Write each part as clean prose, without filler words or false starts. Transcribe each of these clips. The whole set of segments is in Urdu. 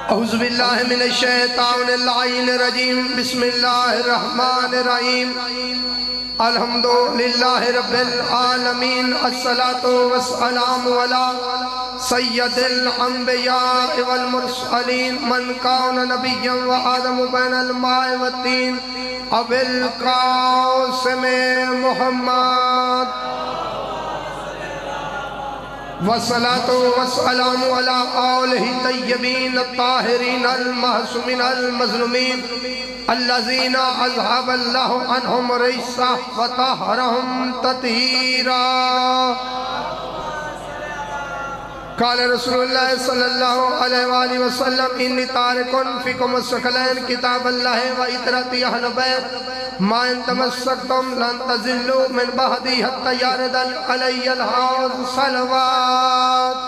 اعوذ باللہ من الشیطان اللعین الرجیم بسم اللہ الرحمن الرحیم الحمدللہ رب العالمین الصلاة والسلام علی سید الانبیاء والمرسلین من کون نبیا و آدم بین الماء والتین ابو القاسم محمد والصلاة والسلام على آلہ طیبین الطاہرین المحسومین المظلومین الذین اذهب اللہ عنہم رجسا وطہرہم تطہیرا قال رسول اللہ صلی اللہ علیہ وآلہ وسلم انی تارکن فیکم الثقلین کتاب اللہ و اطرتی اہل بیت ما ان تمسکتم لن تزلوا من بعدی حتی یارد علی الحوض صلوات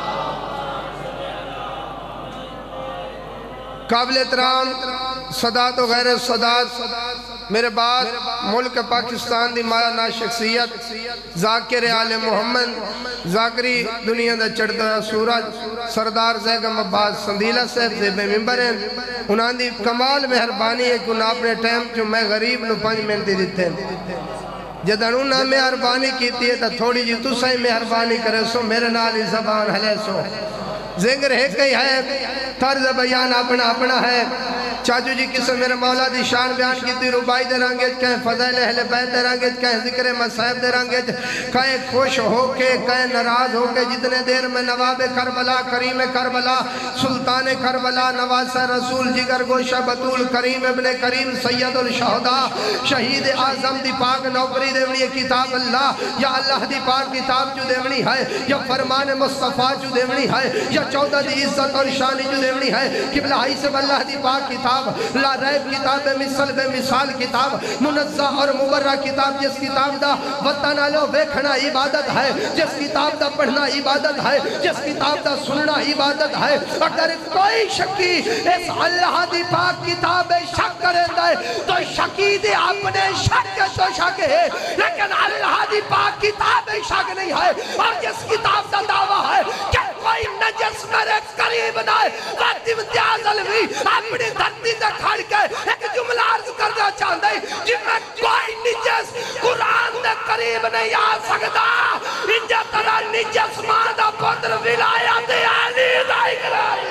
قابل احترام صدات و غیر صدات میرے بعد ملک پاکستان دی مایا نا شخصیت ذاکر آل محمد ذاکری دنیا دا چڑھتا سورج سردار زیگم عباس سندیلہ صاحب زیب ممبر ہیں انہاں دی کمال مہربانی ہے کہ انہاں اپنے ٹائم جو میں غریب نو 5 منٹ دیتے ہیں جدن انہاں مہربانی کیتی ہے تا تھوڑی جی تو صحیح مہربانی کرے سو میرے نالی زبان حلے سو زنگر ہے کئی ہے طرز بیان اپنا ہے چاچو جی کسے میرے مولا دی شان بیان کی تی ربائی دے رانگے کہیں فضائل اہل بیت دے رانگے کہیں ذکر مصائب دے رانگے کہیں خوش ہو کے کہیں ناراض ہو کے جتنے دیر میں نواب کربلا کریم کربلا سلطان کربلا نواز رسول جگر گوشہ بطول کریم ابن کریم سید الشہداء شہید اعظم دی پاک نوکری دیونی کتاب اللہ یا اللہ دی پاک کتاب جو دیونی ہے یا فرمان مصطفیٰ جو دیونی ہے یا 14 دی عزت اور شانی جو دیونی ہے قبلہ ہی سے اللہ دی پاک کتاب لا ریب کتاب مثل بے مثال کتاب منزہ اور مبرہ کتاب جس کتاب دا وطن آلو ویکھنا عبادت ہے جس کتاب دا پڑھنا عبادت ہے جس کتاب دا سننا عبادت ہے اگر کوئی شکی اس اللہ دی پاک کتاب شک کریں دے تو شکی دے اپنے شک تو شک ہے لیکن اللہ دی پاک کتاب شک نہیں ہے اور جس کتاب دا دعویٰ ہے کہ کوئی نجس میرے قریب نہ ہے وقت امتیاز علوی اپنی دھرتی سے کھڑ کے ایک جملہ عرض کرنا چاہتا ہے جن میں کوئی نجس قرآن دے قریب نہیں آ سکتا انجا طرح نجس مادہ پتر ولایت علی دائی کرائی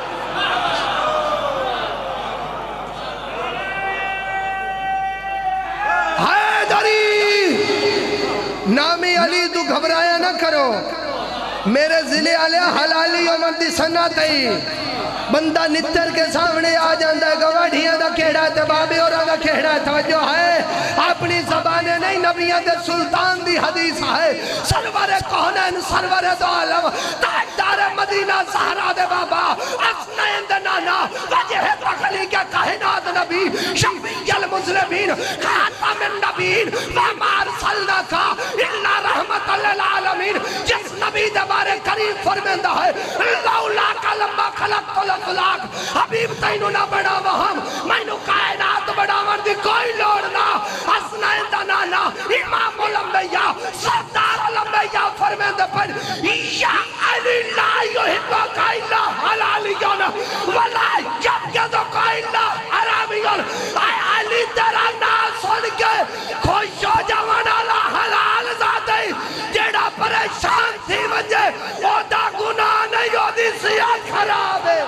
حیدری نامی علی تو گھبرایا نہ کرو میرے ضلع علیہ حلالی و مندی سنت ہے بندہ نتر کے سامنے آ جاندہ ہے گواڑیاں دا کھیڑا ہے بابی اور دا کھیڑا ہے توجہ ہے اپنی زبانیں نہیں نبیان دے سلطان دی حدیث ہے سرور کونین سرور دو عالم تاجدار مدینہ سہرہ دے بابا اسنین دے نانا وجہ تخلی کے کائنات نبی شفیع المسلمین خاتم النبیین ومار صلنا کا اللہ رحمت للعالمین جس نبی دے بارے کریم فرمیندہ ہے لولا کا لمبا خلق خلاق حبیب تینو نہ بڑا وہم مینو کائنات بڑا مردی کوئی لوڑنا حسنین دنانا امام الانبیاء سردار الانبیاء فرمیندہ پر یا علی لا یحبا کا اللہ حلالیون ولا یبگدو کا اللہ حرامیون اے علی تیرا نا سن کے خوش ہو جوانا اللہ حلال ذاتے جیڑا پریشان تھی وجہ او دا گناہ نہیں ہو دی سیاہ خراب ہے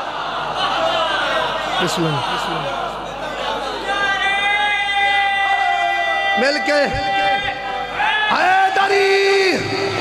مل کے حیدری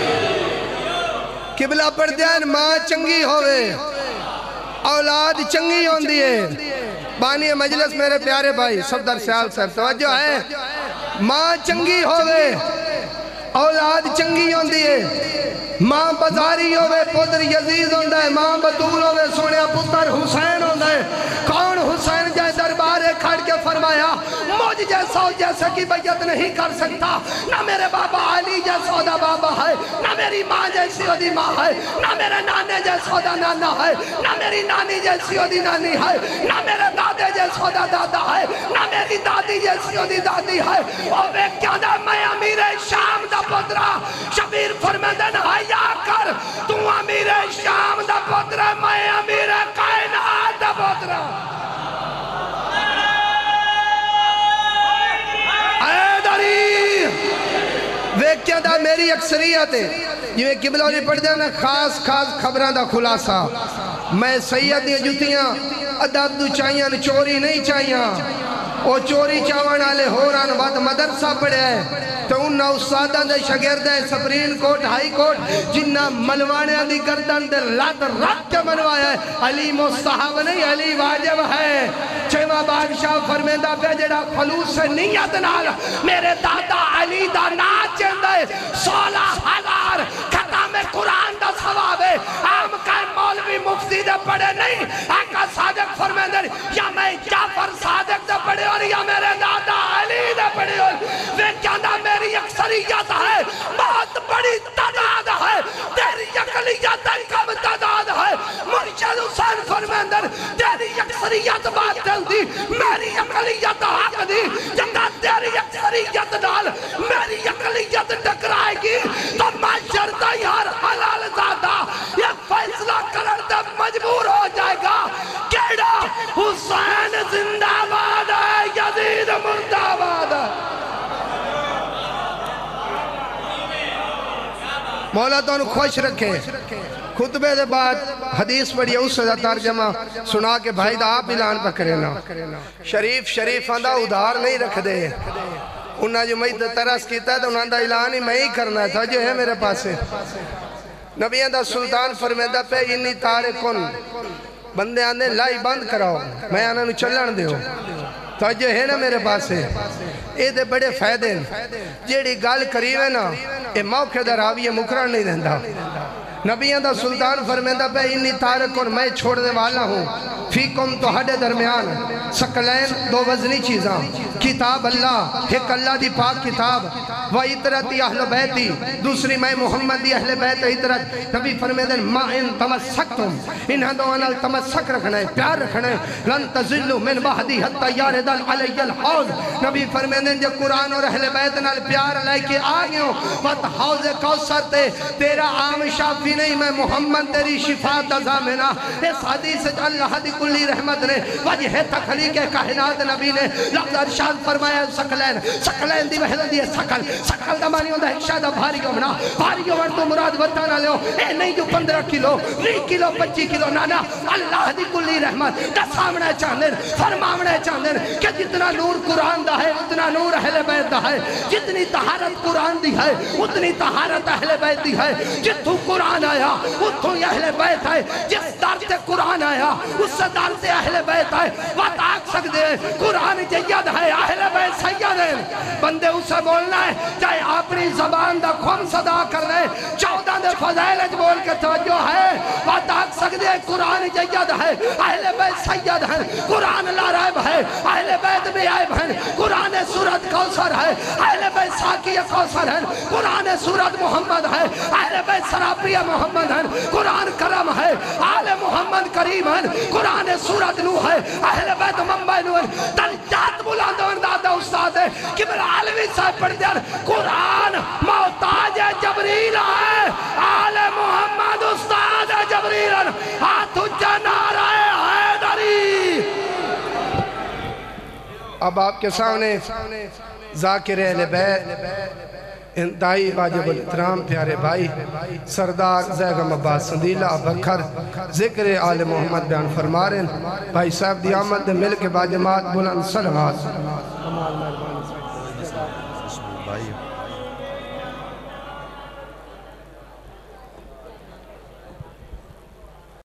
قبلہ پڑھ دیان ماں چنگی ہوئے اولاد چنگی ہون دیئے بانی مجلس میرے پیارے بھائی صفدر سیال صاحب توجہ ہے ماں چنگی ہوئے اولاد چنگی ہون دیئے ماں بزاری ہوئے پتر یزید ہوندہ ہے ماں بطول ہوئے سوڑیا پتر حسین ہوندہ ہے کون حسین جائے دربارے کھڑ کے فرمایا مجھ جیسا جیسے کی بیعت نہیں کر سکتا نہ میرے بابا علی جیسا دا بابا ہے نہ میری ماں جیسی ہو دی ماں ہے نہ میرے نانے جیسا دا نانا ہے نہ میری نانی جیسی ہو دی نانی ہے نہ میرے دادے جیسا دا دادا ہے نہ میری دادی جیسی ہو دی دادی ہے اور وہ کیا دا میں امیر شام دا پترہ شبیر فرمیدن ہے یا کر تو امیر شام دا پتر میں امیر کائنات میری اکثریت ہے یہ قبلہ نہیں پڑھ دینا خاص خبران دا خلاصہ میں سید دی جتیاں ادب دو چاہیاں چوری نہیں چاہیاں او چوری چاوان آلے ہوران بعد مدرسہ پڑھے ہے تو انہا استادہ دے شگرد ہے سپرین کوٹ ہائی کوٹ جنہ منوانے دی گردن دے لات رات کے منوایا ہے علی مستحب نہیں علی واجب ہے چھوہ بادشاہ فرمیدہ پہ جڑا خلوص سے نیت نال میرے دادا علی دا ناچن دے 16,000 ختم قرآن دا ثواب ہے عام کا مولوی مفتی دے پڑھے نہیں آقا صادق فرمیدہ یا میں جعفر صادق دے پڑھے اور یا میرے دادا علی دے پڑھے اور وہ کہنا میری اکثریت ہے بہت بڑی تعداد ہے تیری اقلیت کم تعداد ہے مرشد حسین فرمیدہ تیری اکثریت بات دی میری اقلیت حق دی جنگا تیری اکثریت نال میری اقلیت ٹکرائے گی تو معاشر دا یار حلال زادہ یہ فیصلہ کرنے مجبور ہو جائے گا کیڑا حسین زندہ باد ہے یزید مردہ باد ہے مولا تو انہوں خوش رکھے خطبے دے بعد حدیث پڑھی اس سے ترجمہ سنا کے بھائی دا آپ اعلان پہ کرنا شریف آندہ ادھار نہیں رکھ دے انہاں جو میں ترس کیتا ہے تو انہاں دا اعلان ہی میں ہی کرنا تھا جو ہے میرے پاس ہے نبی دا سلطان فرمیدہ پہ انی تارکن بندے آنے لائی بند کراؤ میں آنا نو چلن دیو تو جو ہے نا میرے پاس ہے اے دے بڑے فائدے جیڑی گال قریب ہے نا اے موقع دا راوی مکران نہیں رہندا نبیان دا سلطان فرمیدہ پہ انی تارکن میں چھوڑنے والا ہوں فیکم تو ہڈے درمیان سکلین دو وزنی چیزاں کتاب اللہ ایک اللہ دی پاک کتاب و عطرتی اہل بیتی دوسری میں محمد دی اہل بیت عطرت نبی فرمیدہ ما ان تمسکتم انہاں دو انال تمسک رکھنا ہے پیار رکھنا ہے لن تزلو من بہدی حتی یاردل علی الحوض نبی فرمیدہ جو قرآن اور اہل بیت نال پیار لائے کے آگئے وقت حوض کوثر تے تیرا عام شافی نہیں میں محمد تیری شفاعت ازامنا اس حدیث اللہ دی کلی رحمت نے وجہ تخلیق کائنات نبی نے لفظ ارشاد فرمایا سکلین دی وحدہ دی سکل دا مانی ہوندہ ایک شاہدہ بھاری ہونا بھاری ہونا تو مراد بتانا لے ہو اے نہیں جو 15 کلو 20 کلو 25 کلو نانا اللہ دی کلی رحمت دا سامنے چاندن فرمامنے چاندن کہ جتنا نور قرآن دا ہے اتنا نور اہل بیت دا ہے جتنی طہارت قرآن دی ہے اتنی طہارت اہل بیت دی ہے جتو قرآن آیا اتھو ہی اہل بیت ہے جس دار سے قرآن آیا اس سے دار سے اہل بیت ہے وقت آگ سکتے ہیں قرآن جید ہے اہل بیت سید ہیں بندے اسے بولنا ہے چاہے اپنی زبان دا خون صدا کر رہے 14 دے فضائلج بول کے توجہ ہے وقت آگ سکتے ہیں قرآن جید ہے اہل بیت سید ہیں قرآن لا رائب ہے اہل بیت بھی عائب ہیں قرآن سورت کوثر ہے اہل بیت ساکی کوثر ہیں قرآن سورت محمد ہے اہل بیت سراپی محمد ہیں قرآن کرم ہے آل محمد کریم ہیں قرآن سورت نوح ہے اہل بیت منبع نوح ہے درجات بلندون دادا استاد ہے کبر عالمی صاحب پڑھ دیا قرآن محتاج جبریل ہے آل محمد استاد جبریل ہاتھ اچھا نعرہ حیدری اب آپ کے سامنے ذاکر اہل بیت انتہائی واجب الاحترام پیارے بھائی سردار زیغم عباس سندیلہ بکھر ذکر آل محمد بیان فرما رہے ہیں بھائی صاحب دی آمد دے مل کے باجماعت بلند صلوات